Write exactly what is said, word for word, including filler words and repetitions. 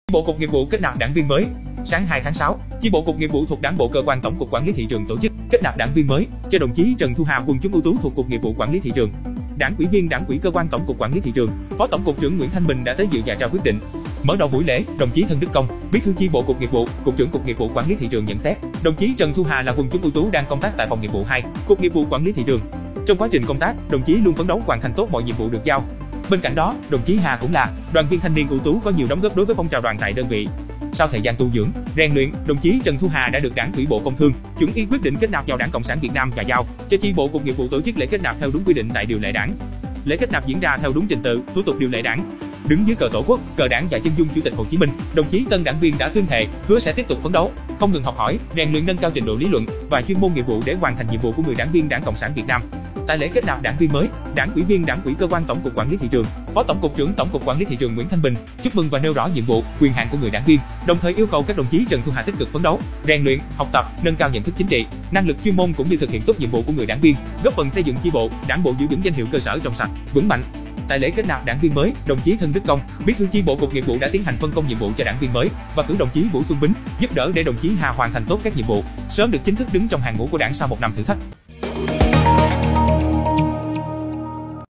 Bộ Cục Nghiệp vụ kết nạp đảng viên mới. Sáng hai tháng sáu, chi bộ Cục Nghiệp vụ thuộc Đảng bộ Cơ quan Tổng cục Quản lý thị trường tổ chức kết nạp đảng viên mới cho đồng chí Trần Thu Hà, quần chúng ưu tú thuộc Cục Nghiệp vụ Quản lý thị trường. Đảng ủy viên Đảng ủy Cơ quan Tổng cục Quản lý thị trường, Phó Tổng cục trưởng Nguyễn Thanh Bình đã tới dự và trao quyết định. Mở đầu buổi lễ, đồng chí Thân Đức Công, Bí thư chi bộ Cục Nghiệp vụ, Cục trưởng Cục Nghiệp vụ Quản lý thị trường nhận xét, đồng chí Trần Thu Hà là quần chúng ưu tú đang công tác tại phòng nghiệp vụ hai, Cục Nghiệp vụ Quản lý thị trường. Trong quá trình công tác, đồng chí luôn phấn đấu hoàn thành tốt mọi nhiệm vụ được giao. Bên cạnh đó, đồng chí Hà cũng là đoàn viên thanh niên ưu tú có nhiều đóng góp đối với phong trào đoàn tại đơn vị. Sau thời gian tu dưỡng, rèn luyện, đồng chí Trần Thu Hà đã được Đảng ủy Bộ Công Thương chuẩn y quyết định kết nạp vào Đảng Cộng sản Việt Nam và giao cho chi bộ Cục Nghiệp vụ tổ chức lễ kết nạp theo đúng quy định tại điều lệ Đảng. Lễ kết nạp diễn ra theo đúng trình tự, thủ tục điều lệ Đảng. Đứng dưới cờ Tổ quốc, cờ Đảng và chân dung Chủ tịch Hồ Chí Minh, đồng chí tân đảng viên đã tuyên thệ hứa sẽ tiếp tục phấn đấu, không ngừng học hỏi, rèn luyện nâng cao trình độ lý luận và chuyên môn nghiệp vụ để hoàn thành nhiệm vụ của người đảng viên Đảng Cộng sản Việt Nam. Tại lễ kết nạp đảng viên mới, Đảng ủy viên Đảng ủy Cơ quan Tổng cục Quản lý thị trường, Phó Tổng cục trưởng Tổng cục Quản lý thị trường Nguyễn Thanh Bình chúc mừng và nêu rõ nhiệm vụ, quyền hạn của người đảng viên, đồng thời yêu cầu các đồng chí Trần Thu Hà tích cực phấn đấu, rèn luyện, học tập, nâng cao nhận thức chính trị, năng lực chuyên môn cũng như thực hiện tốt nhiệm vụ của người đảng viên, góp phần xây dựng chi bộ, đảng bộ giữ vững danh hiệu cơ sở trong sạch, vững mạnh. Tại lễ kết nạp đảng viên mới, đồng chí Thân Đức Công, Bí thư chi bộ Cục Nghiệp vụ đã tiến hành phân công nhiệm vụ cho đảng viên mới và cử đồng chí Vũ Xuân Bính giúp đỡ để đồng chí Hà hoàn thành tốt các nhiệm vụ, sớm được chính thức đứng trong hàng ngũ của Đảng sau một năm thử thách.